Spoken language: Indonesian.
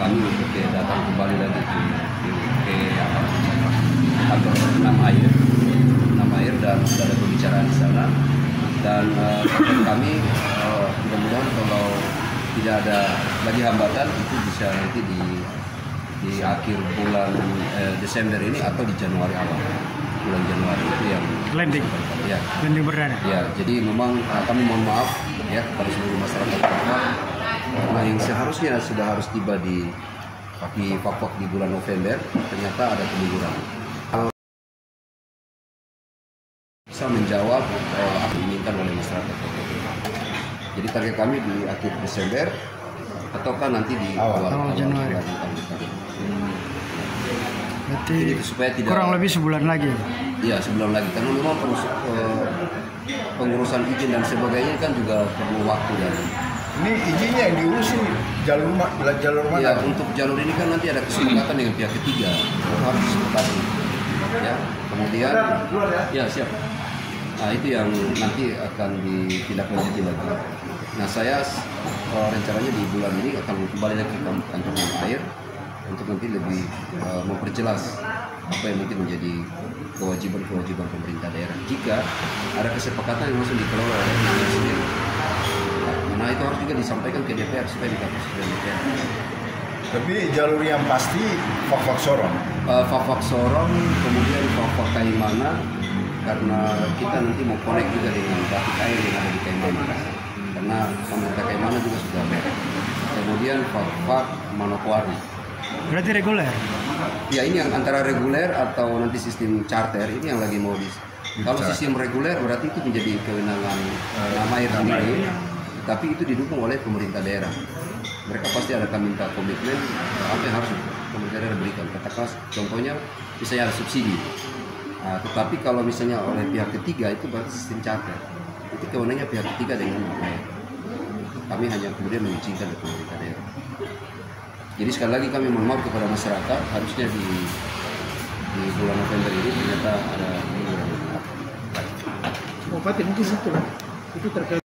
kami untuk datang kembali lagi ke kantor enam air dan sudah ada pembicaraan di sana. Dan kami mudah-mudahan kalau tidak ada lagi hambatan itu bisa nanti di akhir bulan Desember ini atau di Januari awal. Bulan Januari itu yang landing. Ya. Landing perdana. Ya, jadi memang kami mohon maaf ya kepada seluruh masyarakat Papua karena yang seharusnya sudah harus tiba di Papua di bulan November ternyata ada kemunduran. Bisa menjawab apa yang diinginkan oleh masyarakat Papua. Jadi target kami di akhir Desember ataukah nanti di awal Januari. Berarti jadi, supaya tidak, kurang lebih sebulan lagi. Iya, sebulan lagi karena memang pengurusan izin dan sebagainya kan juga perlu waktu dan ini izinnya yang diurusin jalur mana? Ya, untuk jalur ini kan nanti ada kesepakatan dengan pihak ketiga, harus disepakati. Ya, kemudian ya siap. Nah, itu yang nanti akan ditindaklanjuti lagi. Nah, saya rencananya di bulan ini akan kembali lagi ke kantor air untuk nanti lebih memperjelas apa yang mungkin menjadi kewajiban pemerintah daerah jika ada kesepakatan yang langsung dikelola oleh daerah sendiri. Nah, itu harus juga disampaikan ke DPR supaya dikasih ke DPR. Tapi jalur yang pasti Fak-Fak Sorong. Fak-Fak Sorong, kemudian Fak-Fak Kaimana, karena kita nanti mau connect juga dengan batik air yang ada di Kaimana. Karena pemerintah Kaimana juga sudah ada. Kemudian Fak-Fak Manokwari. Berarti reguler? Ya, ini yang antara reguler atau nanti sistem charter ini yang lagi mau kalau sistem reguler berarti itu menjadi kewenangan nama air sendiri, tapi itu didukung oleh pemerintah daerah. Mereka pasti akan minta komitmen apa yang harus pemerintah daerah berikan. Katakan contohnya misalnya ada subsidi. Tetapi kalau misalnya oleh pihak ketiga itu berarti sistem charter. Itu kewenangannya pihak ketiga dengan air. Kami hanya kemudian mengizinkan ke pemerintah daerah. Jadi sekali lagi kami mohon maaf kepada masyarakat, harusnya di bulan November ini ternyata ada penurunan. Bupati mungkin itu terkait